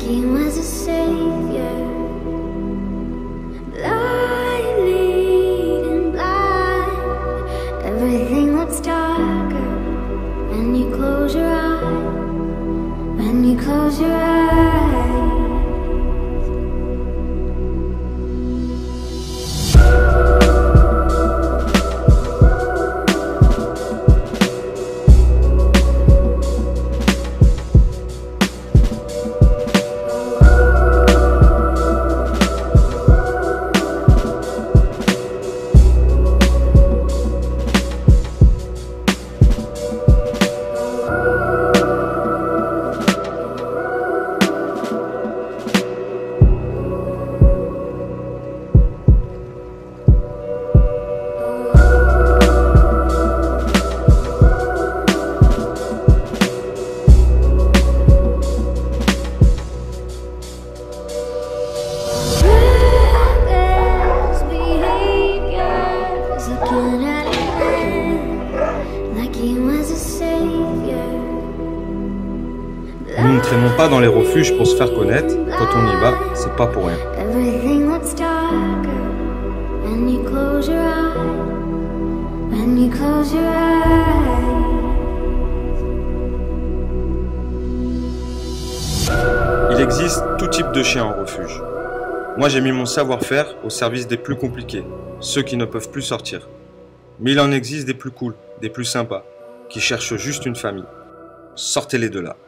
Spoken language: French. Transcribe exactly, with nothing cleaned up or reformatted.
he was a savior. Blind leading blind, everything looks darker when you close your eyes, when you close your eyes. Nous ne traînons pas dans les refuges pour se faire connaître. Quand on y va, c'est pas pour rien. Il existe tout type de chiens en refuge. Moi, j'ai mis mon savoir-faire au service des plus compliqués, ceux qui ne peuvent plus sortir. Mais il en existe des plus cools, des plus sympas, qui cherchent juste une famille. Sortez-les de là.